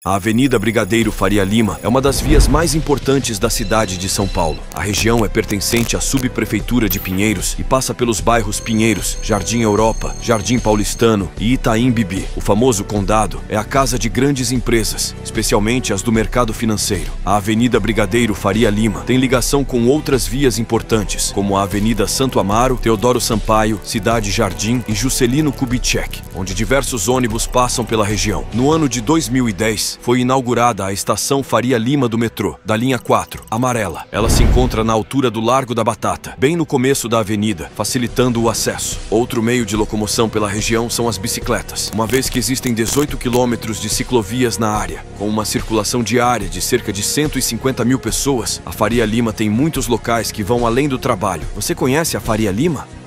A Avenida Brigadeiro Faria Lima é uma das vias mais importantes da cidade de São Paulo. A região é pertencente à subprefeitura de Pinheiros e passa pelos bairros Pinheiros, Jardim Europa, Jardim Paulistano e Itaim Bibi. O famoso condado é a casa de grandes empresas, especialmente as do mercado financeiro. A Avenida Brigadeiro Faria Lima tem ligação com outras vias importantes, como a Avenida Santo Amaro, Teodoro Sampaio, Cidade Jardim e Juscelino Kubitschek, onde diversos ônibus passam pela região. No ano de 2010, foi inaugurada a estação Faria Lima do metrô, da linha 4, amarela. Ela se encontra na altura do Largo da Batata, bem no começo da avenida, facilitando o acesso. Outro meio de locomoção pela região são as bicicletas, uma vez que existem 18 quilômetros de ciclovias na área. Com uma circulação diária de cerca de 150 mil pessoas, a Faria Lima tem muitos locais que vão além do trabalho. Você conhece a Faria Lima?